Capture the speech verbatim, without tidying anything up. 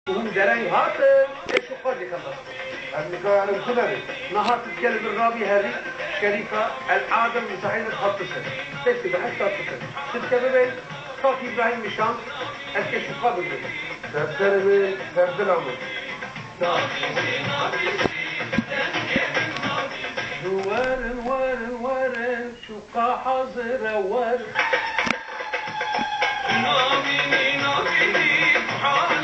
درنگ هاتم ايش قاضي خلص النكاح انا بسببي نهار تتكلم الرابي هذه شريفة العادم مساعدة تحط سنة تسي بحث تحط سنة تتكلم صافي إبراهيم مشان الكشف قابل منه تبترمي تبدل عمر وارن وارن وارن شقا حاضر وارن نامي نامي حاضر